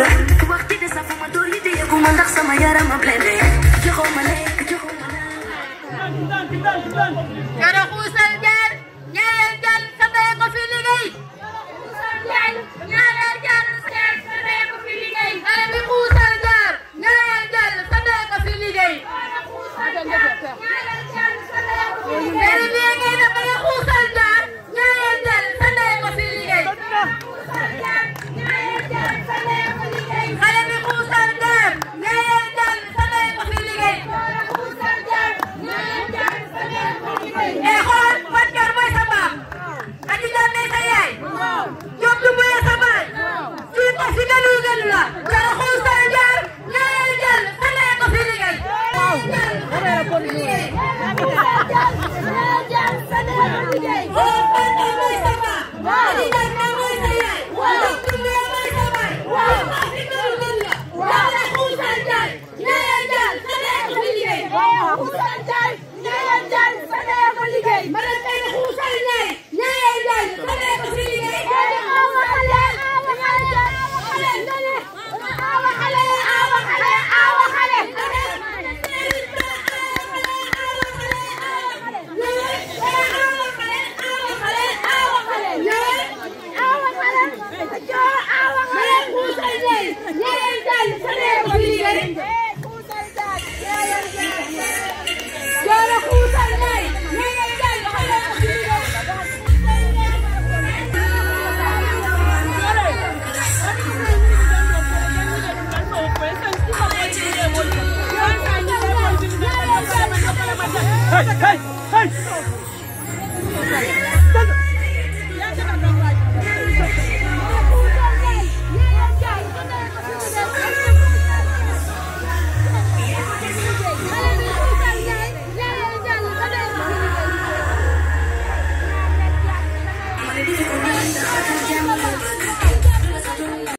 waxti de sa fuma doli de yeguma ndax sama yaram a blende joxoma lekk joxoma Kara xuusal jaar ñaareel jaar sa ndey ko fi liggéey ñaareel jaar sa ndey ko fi liggéey xale bi xuusal jaar ñaareel jaar sa ndey ko fi liggéey ñaareel bi ngay def nga xuusal jaar ñaareel jaar sa ndey ko fi liggéey xale bi xuusal jaar ñaareel jaar sa ndey ko fi liggéey e xool Fatou mooy sa maam Adi Diagne sa yaay Diop du mooy sa baay fii ko fi gënu la Kara xuusal jaar ñaareel jaar sa ndey ko fi liggéey Oh, Fatou mooy sa baay